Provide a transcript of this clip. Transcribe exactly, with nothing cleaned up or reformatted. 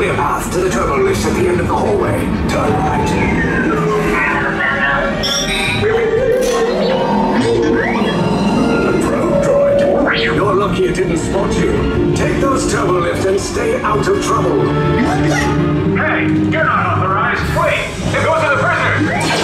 clear path to the turbo lift at the end of the hallway. Turn right. Probe droid. You're lucky it didn't spot you. Take those turbo lift and stay out of trouble. Hey, you're not authorized. Wait, it goes to the prisoner.